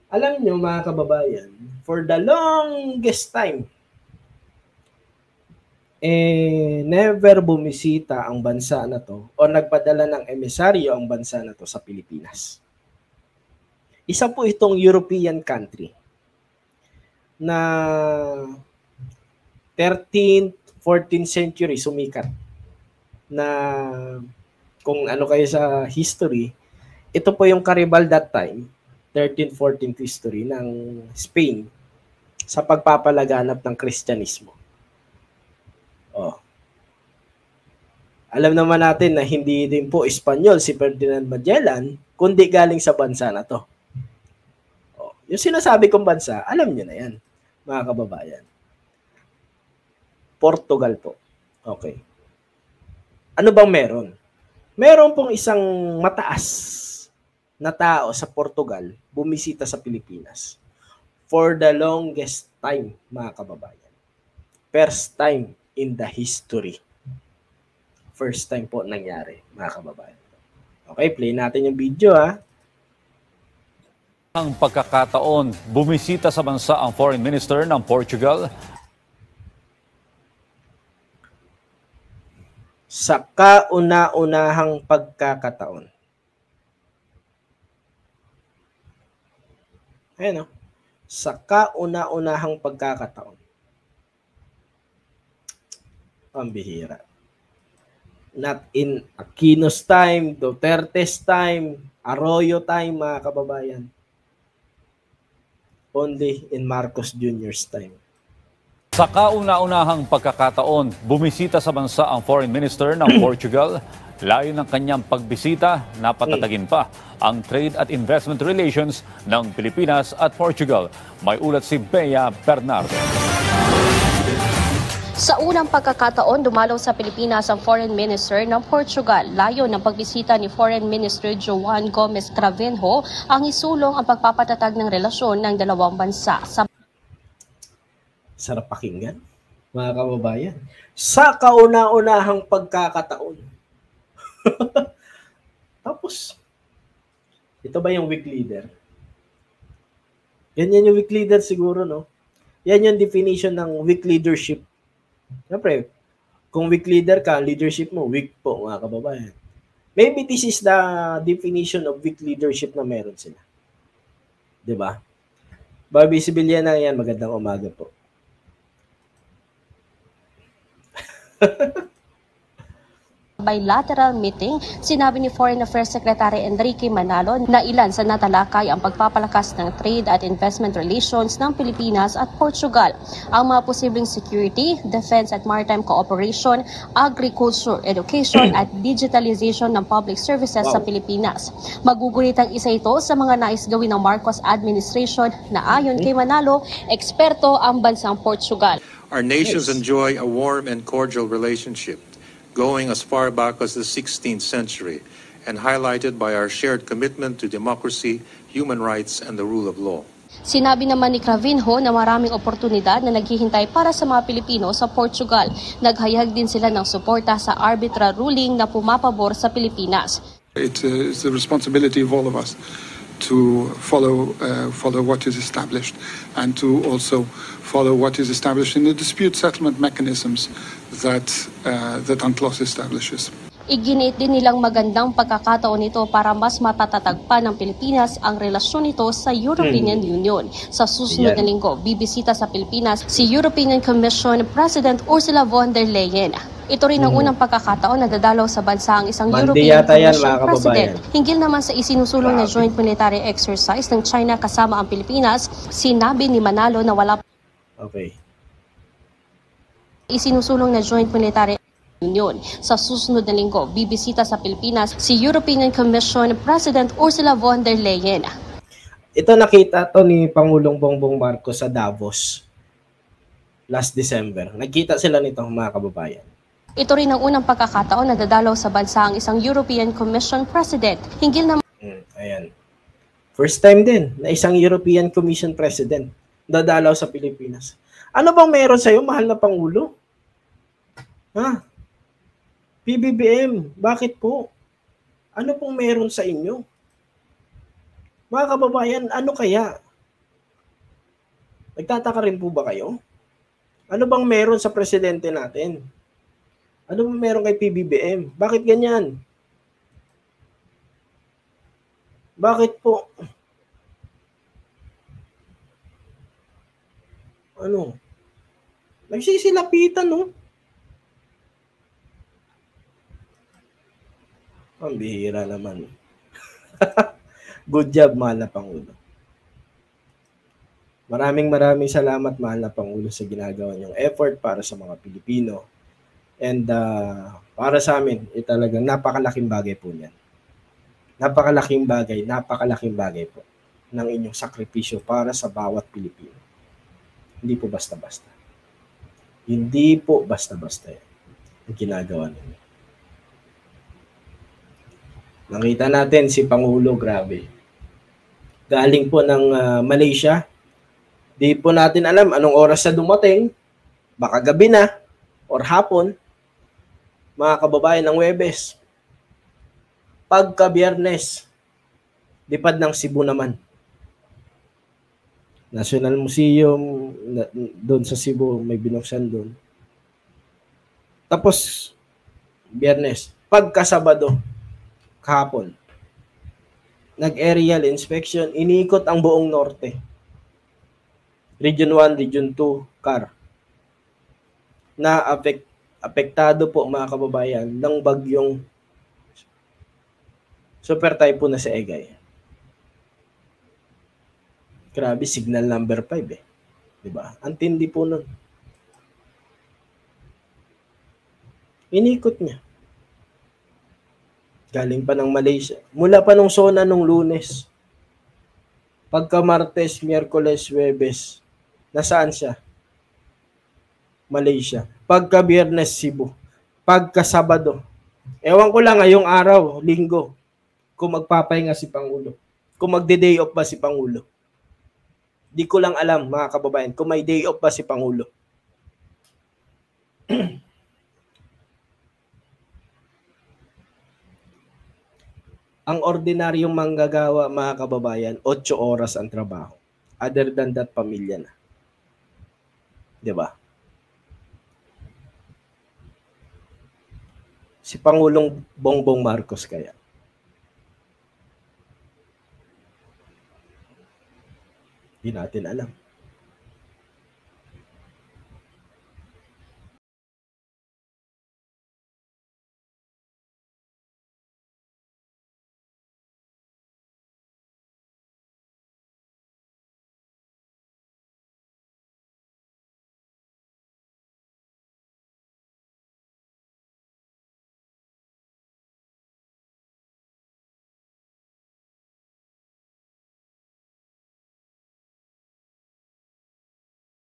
Alam nyo mga kababayan, for the longest time, never bumisita ang bansa na to o nagpadala ng emisaryo ang bansa na to sa Pilipinas. Isa po itong European country na 13th, 14th century sumikat na kung ano kayo sa history, ito po yung karibal that time, 13th, 14th history ng Spain sa pagpapalaganap ng Kristyanismo. Oh. Alam naman natin na hindi din po Espanyol si Ferdinand Magellan, kundi galing sa bansa na to. Oh. Yung sinasabi kong bansa, alam nyo na yan, mga kababayan. Portugal po. Okay. Ano bang meron? Meron pong isang mataas na tao sa Portugal bumisita sa Pilipinas for the longest time, mga kababayan. First time in the history. First time po nangyari, mga kababayan. Okay, play natin yung video ha. Ang pagkakataon, bumisita sa bansa ang Foreign Minister ng Portugal. Sa kauna-unahang pagkakataon. Ayan o. Sa kauna-unahang pagkakataon. Pambihira. Not in Aquino's time, Duterte's time, Arroyo time, mga kababayan. Only in Marcos Jr.'s time. Sa kauna-unahang pagkakataon, bumisita sa bansa ang Foreign Minister ng Portugal. Layo ng kanyang pagbisita, napatatagin pa ang trade at investment relations ng Pilipinas at Portugal. May ulat si Bea Bernardo. Sa unang pagkakataon, dumalaw sa Pilipinas ang Foreign Minister ng Portugal. Layo ng pagbisita ni Foreign Minister João Gomes Cravinho ang isulong ang pagpapatatag ng relasyon ng dalawang bansa. Sarap pakinggan, mga kababayan. Sa kauna-unahang pagkakataon. Tapos, ito ba yung weak leader? Yan yung weak leader siguro, no? Yan yung definition ng weak leadership. Siyempre, kung weak leader ka, leadership mo, weak po, mga kababayan. Maybe this is the definition of weak leadership na meron sila. Diba? Barbie Sibilyan na yan, magandang umaga po. Bilateral meeting, sinabi ni Foreign Affairs Secretary Enrique Manalo na ilan sa natalakay ang pagpapalakas ng trade at investment relations ng Pilipinas at Portugal. Ang mga posibleng security, defense at maritime cooperation, agriculture, education at digitalization ng public services sa Pilipinas. Magugunit ang isa ito sa mga nais gawin ng Marcos administration na ayon kay Manalo, eksperto ang bansang Portugal. Our nations enjoy a warm and cordial relationship, going as far back as the 16th century and highlighted by our shared commitment to democracy, human rights, and the rule of law. Sinabi naman ni Cravinho na maraming oportunidad na naghihintay para sa mga Pilipino sa Portugal. Naghayag din sila ng suporta sa arbitral ruling na pumapabor sa Pilipinas. It's the responsibility of all of us to follow what is established and to also follow what is established in the dispute settlement mechanisms that UNCLOS establishes. Iginiit din nilang magandang pagkakataon ito para mas matatatag pa ng Pilipinas ang relasyon nito sa European Union. Sa susunod na linggo, bibisita sa Pilipinas si European Commission President Ursula von der Leyen. Ito rin ang unang pagkakataon na dadalaw sa bansa ang isang European Commission President. Hinggil naman sa isinusulong na joint military exercise ng China kasama ang Pilipinas, sinabi ni Manalo na wala isinusulong na joint military Union. Sa susunod na linggo, bibisita sa Pilipinas si European Commission President Ursula von der Leyen. Ito nakita to ni Pangulong Bongbong Marcos sa Davos last December. Nagkita sila nito, mga kababayan. Ito rin ang unang pagkakataon na dadalaw sa bansa ang isang European Commission President. Hinggil naman ayan. First time din na isang European Commission President dadalaw sa Pilipinas. Ano bang meron sa'yo, mahal na Pangulo? Ha? Pbbm, bakit po? Ano pong meron sa inyo? Mga kababayan, ano kaya? Nagtataka rin po ba kayo? Ano bang meron sa presidente natin? Ano bang meron kay PBBM? Bakit ganyan? Bakit po? Ano? Nagsisilapitan, no? Ang bihira naman. Good job, mahal na Pangulo. Maraming salamat, mahal na Pangulo, sa ginagawa niyong effort para sa mga Pilipino. And para sa amin, talagang napakalaking bagay po niyan. Napakalaking bagay po ng inyong sakripisyo para sa bawat Pilipino. Hindi po basta-basta. Hindi po basta-basta ang ginagawa ninyo. Nakita natin si Pangulo, grabe. Galing po ng Malaysia. Di po natin alam anong oras na dumating. Baka gabi na or hapon. Mga kababayan, ng Huwebes. Pagka Biyernes, lipad ng Cebu naman. National Museum, doon sa Cebu, may binuksan doon. Tapos, Biyernes. Pagka Sabado, kahapon, nag-aerial inspection, iniikot ang buong norte. Region 1, Region 2, CAR. Na apektado po, mga kababayan, ng bagyong super typhoon na si Egay. Grabe, signal number 5 eh. Diba? Ang tindi po nun. Inikot niya. Galing pa ng Malaysia. Mula pa nung SONA nung Lunes. Pagka Martes, Miyerkules, Huwebes, nasaan siya? Malaysia. Pagka Biyernes, Cebu. Pagka Sabado. Ewan ko lang ngayong araw, Linggo, kung magpapahinga si Pangulo. Kung magde-day off ba si Pangulo. Di ko lang alam, mga kababayan, kung may day off ba si Pangulo. Ang ordinaryong manggagawa, mga kababayan, 8 oras ang trabaho. Other than that, pamilya na. Diba? Si Pangulong Bongbong Marcos kaya. Hindi natin alam.